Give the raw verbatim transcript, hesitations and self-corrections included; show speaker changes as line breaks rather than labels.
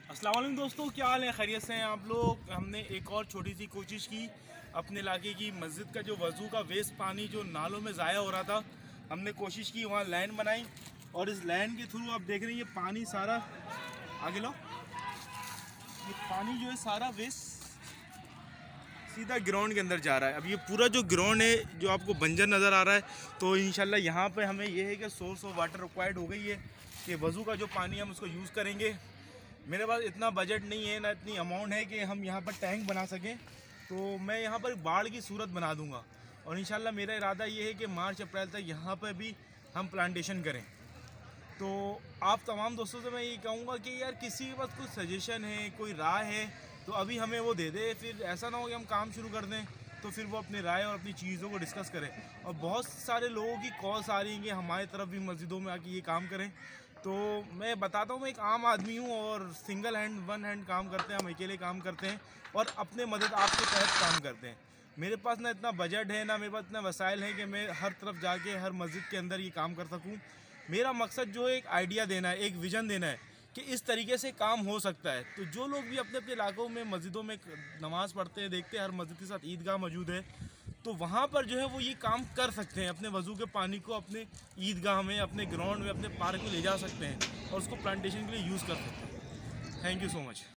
अस्सलाम वालेकुम दोस्तों, क्या हाल है? खैरियत से हैं आप लोग? हमने एक और छोटी सी कोशिश की अपने इलाके की मस्जिद का जो वज़ू का वेस्ट पानी जो नालों में ज़ाया हो रहा था, हमने कोशिश की वहाँ लाइन बनाई और इस लाइन के थ्रू आप देख रहे हैं ये पानी सारा आगे लो, ये पानी जो है सारा वेस्ट सीधा ग्राउंड के अंदर जा रहा है। अब ये पूरा जो ग्राउंड है जो आपको बंजर नज़र आ रहा है, तो इंशाल्लाह यहाँ पे हमें ये है कि सोर्स ऑफ वाटर रिक्वायर्ड हो गई है कि वज़ू का जो पानी हम उसको यूज़ करेंगे। मेरे पास इतना बजट नहीं है ना इतनी अमाउंट है कि हम यहाँ पर टैंक बना सकें, तो मैं यहाँ पर बाढ़ की सूरत बना दूँगा और इंशाल्लाह मेरा इरादा ये है कि मार्च अप्रैल तक यहाँ पर भी हम प्लांटेशन करें। तो आप तमाम दोस्तों से मैं ये कहूँगा कि यार किसी के पास कोई सजेशन है, कोई राय है तो अभी हमें वो दे दे। फिर ऐसा ना हो कि हम काम शुरू कर दें तो फिर वो अपनी राय और अपनी चीज़ों को डिस्कस करें। और बहुत सारे लोगों की कॉल्स आ रही हैं कि हमारे तरफ भी मस्जिदों में आके ये काम करें। तो मैं बताता हूँ, मैं एक आम आदमी हूँ और सिंगल हैंड वन हैंड काम करते हैं, हम अकेले काम करते हैं और अपने मदद आपके तहत काम करते हैं। मेरे पास ना इतना बजट है ना मेरे पास इतना वसाइल है कि मैं हर तरफ जाके हर मस्जिद के अंदर ये काम कर सकूँ। मेरा मकसद जो है एक आइडिया देना है, एक विज़न देना है कि इस तरीके से काम हो सकता है। तो जो लोग भी अपने अपने इलाकों में मस्जिदों में नमाज़ पढ़ते हैं, देखते हैं हर मस्जिद के साथ ईदगाह मौजूद है, तो वहाँ पर जो है वो ये काम कर सकते हैं। अपने वज़ू के पानी को अपने ईदगाह में, अपने ग्राउंड में, अपने पार्क में ले जा सकते हैं और उसको प्लांटेशन के लिए यूज़ कर सकते हैं। Thank you so much.